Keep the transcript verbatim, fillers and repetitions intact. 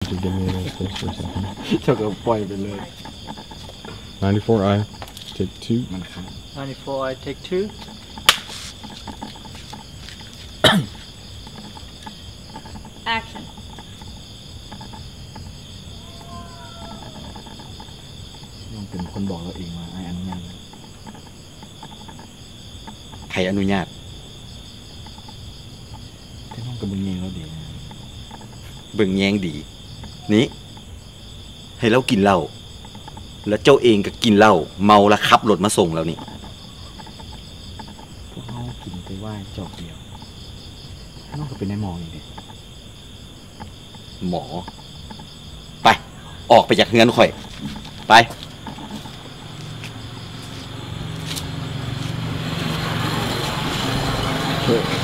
Could you give me a space for a second? เจ้าก็ปล่อยไปเลย ninety-four I take two. มันครับ ninety-four I take two Action. น้องเป็นคนบอกเราเองว่าไอ้อนุญาตใครอนุญาตที่น้องกับมึงเองเราดีนะเบิ่งแยงดี นี่ ให้เรากินเหล้าแล้วเจ้าเองก็กินเหล้าเมาแล้วขับรถมาส่งเรานี่พวกเขากินไปไหว้จอกเดียวน้องก็เป็นนายหมอนี่ดิหมอ ไป ออกไปจากเฮือนข่อย ไป Sure.